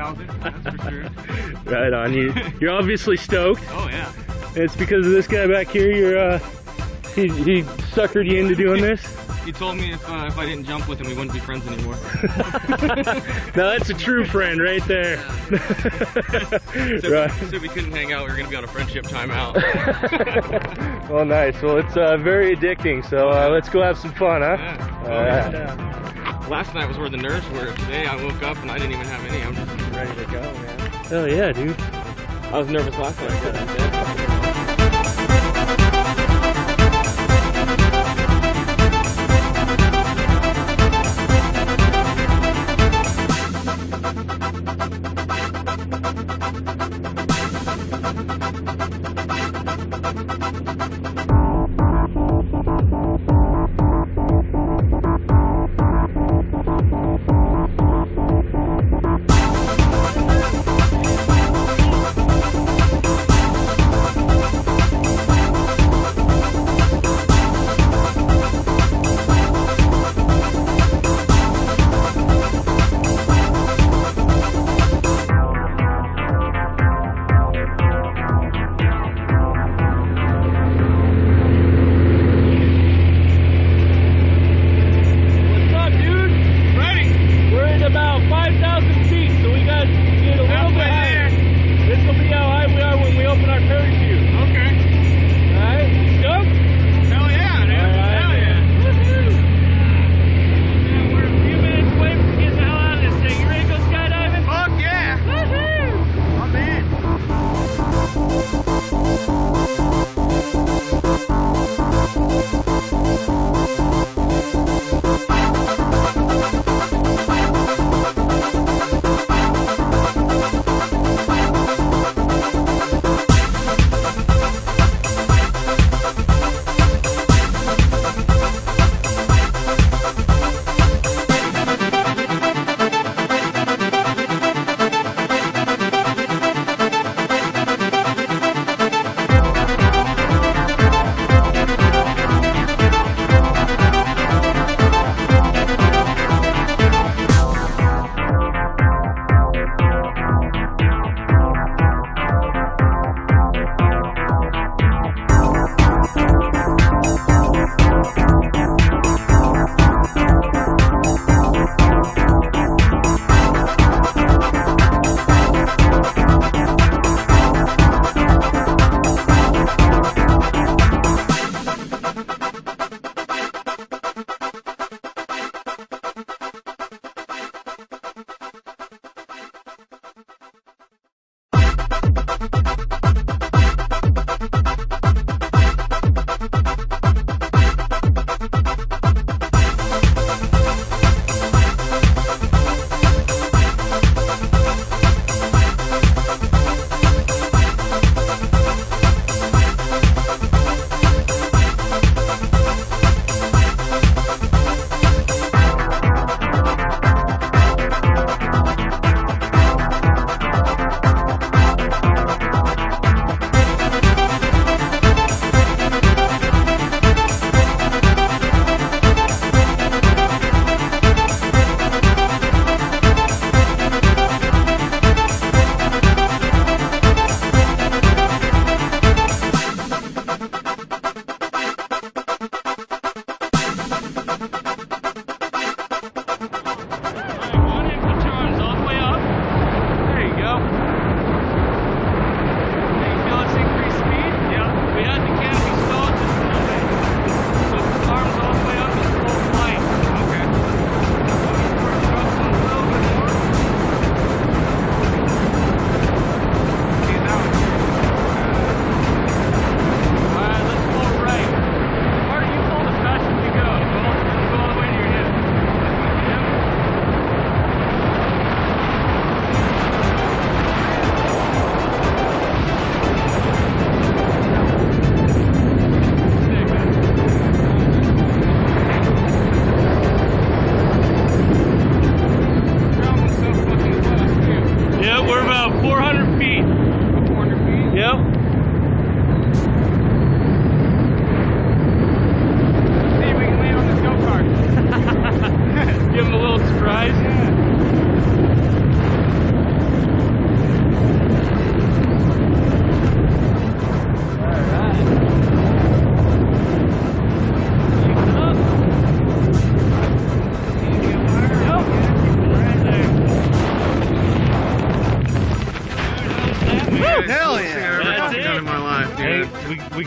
browser, that's for sure. Right on. You're obviously stoked. Oh yeah. It's because of this guy back here. He suckered you into doing this. He told me if I didn't jump with him, we wouldn't be friends anymore. Now that's a true friend right there. Right. Said we couldn't hang out. We were gonna be on a friendship timeout. Well, nice. Well, it's very addicting. So let's go have some fun, huh? Yeah. All right. Last night was where the nerves were. Today I woke up and I didn't even have any. I'm just ready to go, man. Hell yeah, dude. I was nervous last night.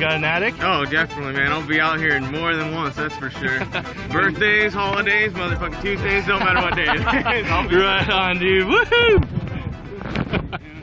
got an attic? Oh, definitely, man. I'll be out here more than once, that's for sure. Birthdays, holidays, motherfucking Tuesdays, no matter what day it is. Right on, dude. Woohoo!